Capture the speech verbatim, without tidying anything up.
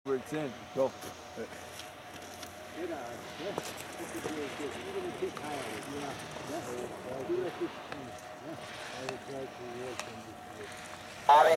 where it's in. Go. Good eye. Yeah. This is really good. Even a bit higher. Yeah. Yeah. Do like this. Yeah. I would try to work on this.